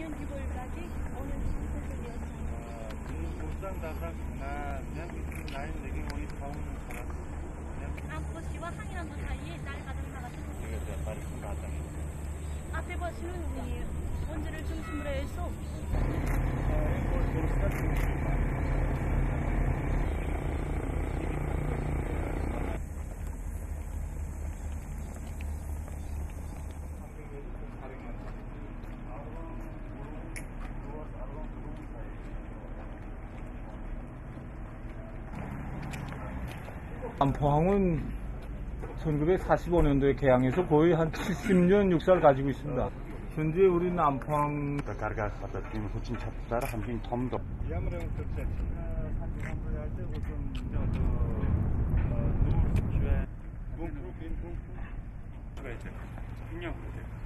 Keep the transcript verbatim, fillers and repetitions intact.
작년 유월까지 오늘 상태였습니다. Bukan datang na yang itu naik lagi mau ini tahun salah. 안보 씨와 항해남도 사이에 날 가던 나갔던 Juga dapat datang. 앞에 버스는 우리 원주를 중심으로 해서 Ini mau teruskan. 안포항은 천구백사십오 년도에 개항해서 거의 한 칠십 년 역사를 가지고 있습니다. 현재 우리는 안포항 Karga kata tim hukum chapter hampir tom do. Dia mereka kerja sampai sampai ada hukum jauh tu dulu juga gumpu gumpu. Baik, ini yang